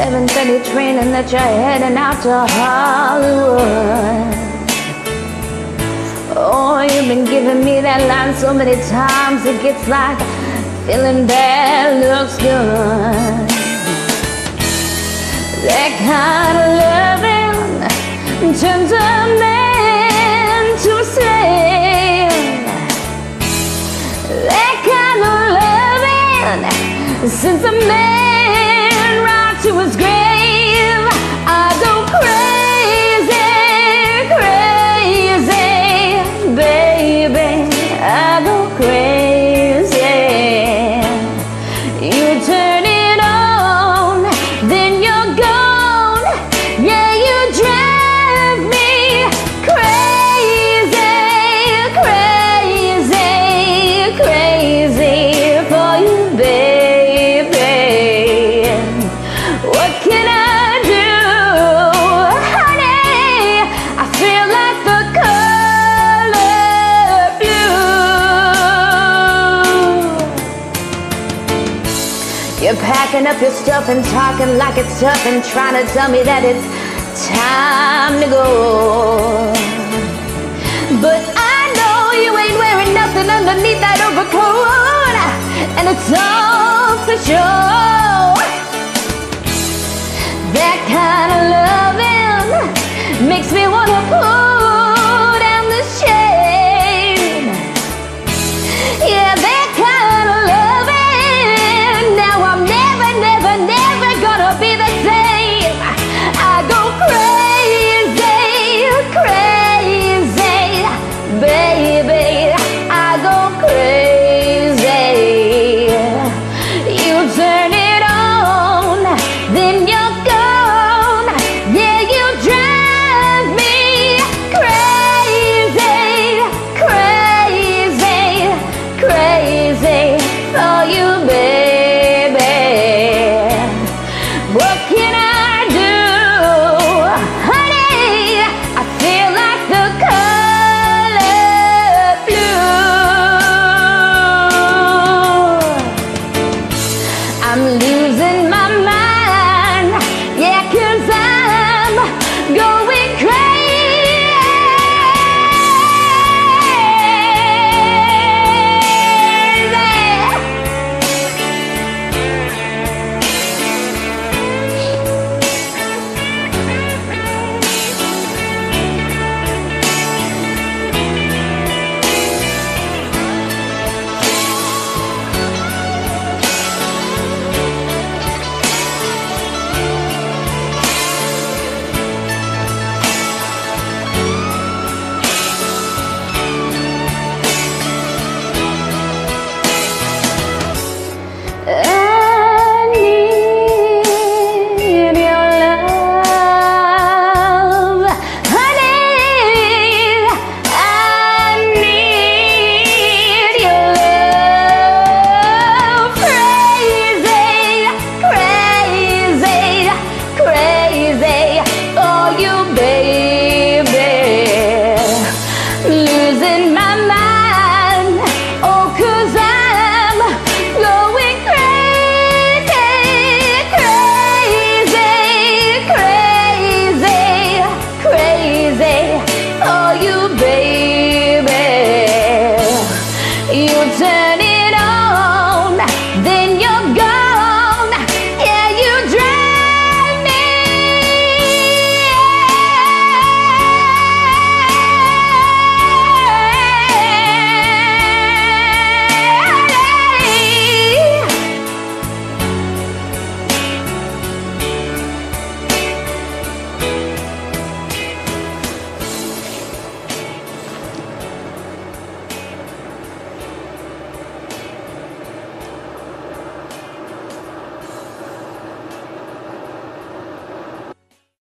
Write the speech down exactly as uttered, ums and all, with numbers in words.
seven thirty train and that you're heading out to Hollywood. Oh, you've been giving me that line so many times it gets like feeling bad looks good. That kind of loving turns a man to a slave. That kind of loving sends a man right to his grave. I go crazy, crazy, baby, I go crazy. You turn it on, then you're gone. Yeah, you drive me crazy, crazy, crazy for you, baby. What can I do, honey? I feel like the color blue. You're packing up your stuff and talking like it's tough and trying to tell me that it's time to go.